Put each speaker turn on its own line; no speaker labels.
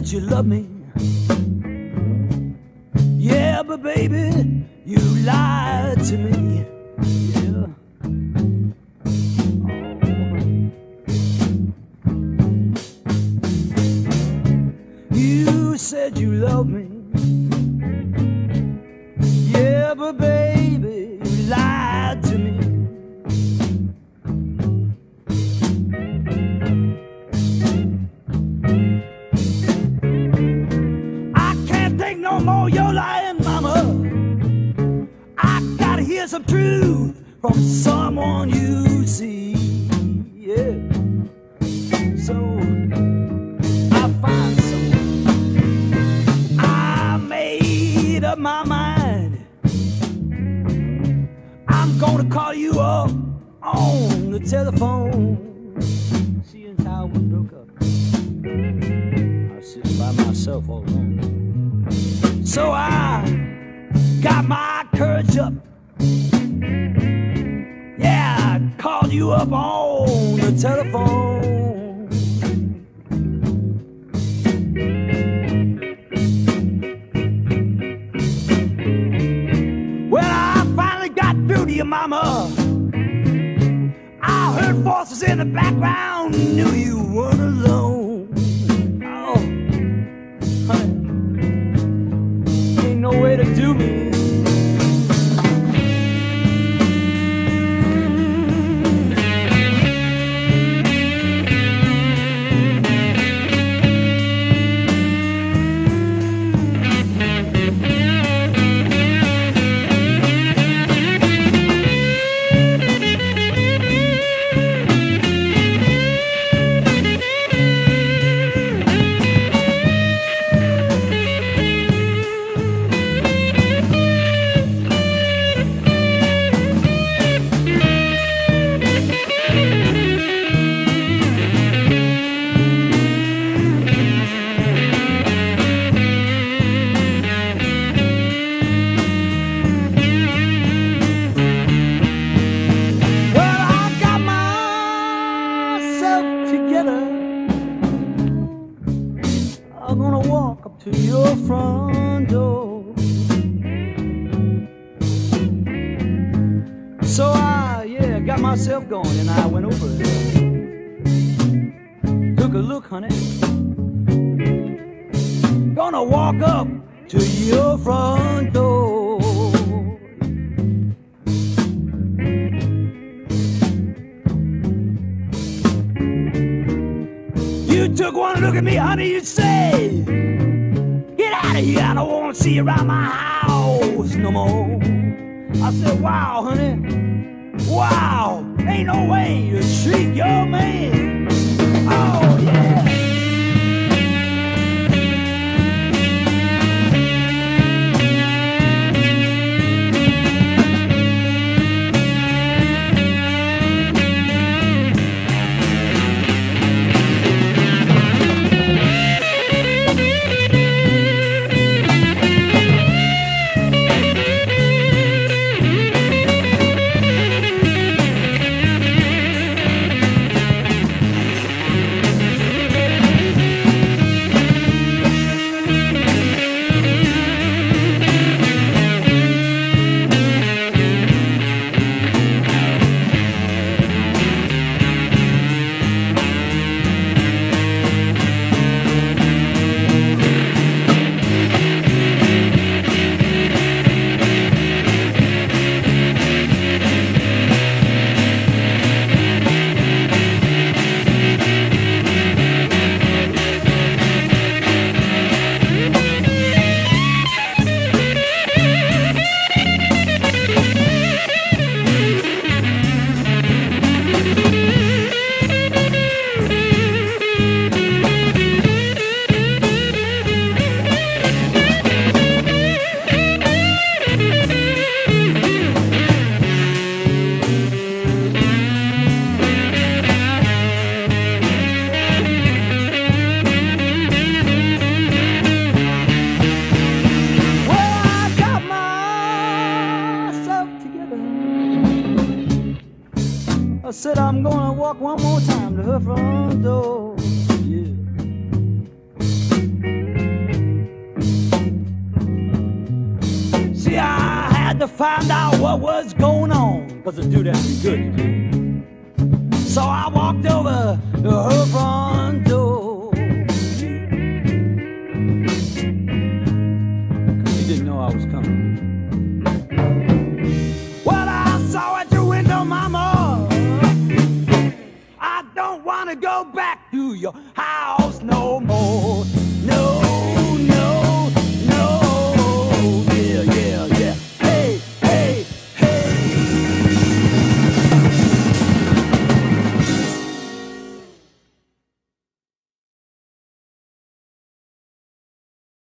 said you love me. Yeah, but baby, you lied to me. Yeah. You said you love me. Yeah, but baby, you lied to me. I can't take no more your lying, mama. I gotta hear some truth from someone you see. Yeah. So I find someone. I made up my mind. I'm gonna call you up on the telephone. She and Tywin broke up. I was sitting by myself all alone. So I got my courage up. Yeah, I called you up on the telephone. Well, I finally got through to your mama. I heard voices in the background, knew you weren't alone. Oh, honey, ain't no way to do me. I'm gonna walk up to your front door. So I got myself going and I went over it. Took a look, honey. Gonna walk up to your front door. You took one look at me, honey, you say, get out of here, I don't want to see you around my house no more. I said, wow, honey, wow, ain't no way you treat your man. Oh, yeah. I said I'm gonna walk one more time to her front door. Yeah. had to find out what was going on, 'cause the dude had to be good to do. So I walked over to her front door, 'cause she didn't know I was coming. Well, I saw at your window, mama, I don't want to go back to your house no more.